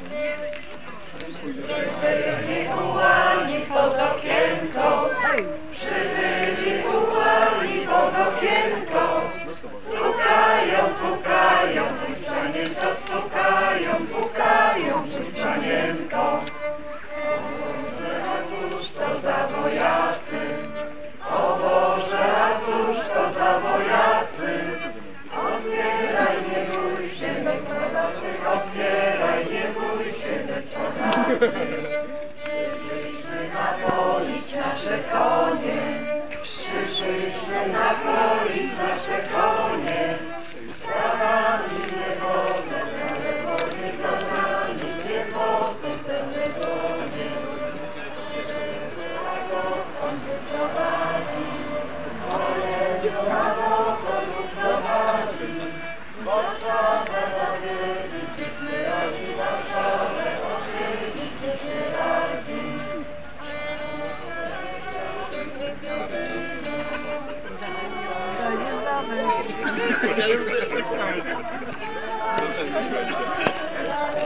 Przybyli ułani pod okienko, przybyli ułani pod okienko, stukają, pukają, wójczanienko, stukają, pukają, wójczanienko. Cóż to za wojacy, o Boże, a cóż to za wojacy? Otwieraj, nie bój się, Polacy, otwieraj, nie bój się, Polacy. Przyszliśmy napoić nasze konie, przyszliśmy napoić nasze konie. Za nami niewolę, za nami niewolę, za niewolę. On wyprowadzi, prowadzi, Warszawę odwiedziliśmy, ani Warszawę odwiedziliśmy radzi. Nie znamy.